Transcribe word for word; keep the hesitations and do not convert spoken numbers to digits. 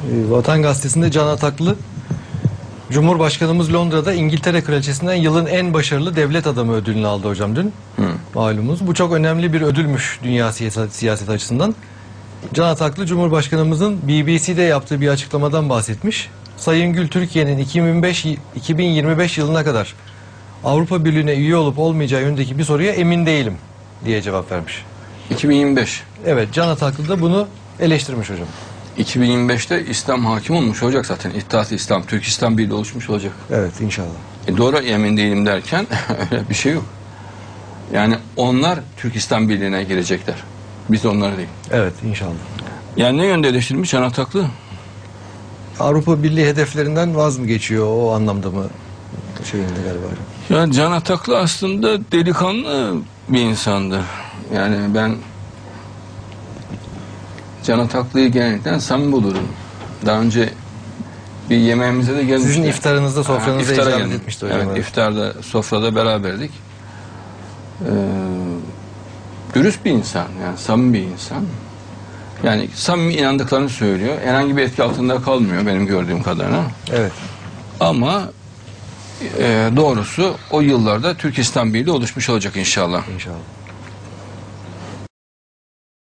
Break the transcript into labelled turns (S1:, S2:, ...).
S1: Vatan Gazetesi'nde Can Ataklı, Cumhurbaşkanımız Londra'da İngiltere Kraliçesi'nden yılın en başarılı devlet adamı ödülünü aldı hocam dün. Hı. Malumunuz. Bu çok önemli bir ödülmüş dünya siyaset, siyaset açısından. Can Ataklı, Cumhurbaşkanımızın B B C'de yaptığı bir açıklamadan bahsetmiş. Sayın Gül, Türkiye'nin iki bin yirmi beş yılına kadar Avrupa Birliği'ne üye olup olmayacağı yönündeki bir soruya emin değilim diye cevap vermiş.
S2: iki bin yirmi beş.
S1: Evet, Can Ataklı da bunu eleştirmiş hocam.
S2: iki bin yirmi beşte İslam hakim olmuş olacak zaten. İttihat-ı İslam, Türkistan Birliği oluşmuş olacak.
S1: Evet, inşallah.
S2: E doğru, emin değilim derken öyle bir şey yok. Yani onlar Türkistan Birliği'ne girecekler. Biz onları değil.
S1: Evet, inşallah.
S2: Yani ne yönde eleştirilmiş Can Ataklı?
S1: Avrupa Birliği hedeflerinden vaz mı geçiyor, o anlamda mı şeyinde galiba?
S2: Ya Can Ataklı aslında delikanlı bir insandır. Yani ben Can Ataklı'yı genellikle samimi bulurum. Daha önce bir yemeğimize de gelmişti.
S1: Sizin iftarınızda, sofranızda
S2: iftara
S1: icabet
S2: geldim.
S1: etmişti hocam.
S2: Evet, iftarda, sofrada beraberdik. Ee, dürüst bir insan, yani samimi bir insan. Yani samimi inandıklarını söylüyor. Herhangi bir etki altında kalmıyor benim gördüğüm kadarıyla.
S1: Evet.
S2: Ama e, doğrusu o yıllarda Türkistan Birliği oluşmuş olacak inşallah.
S1: İnşallah.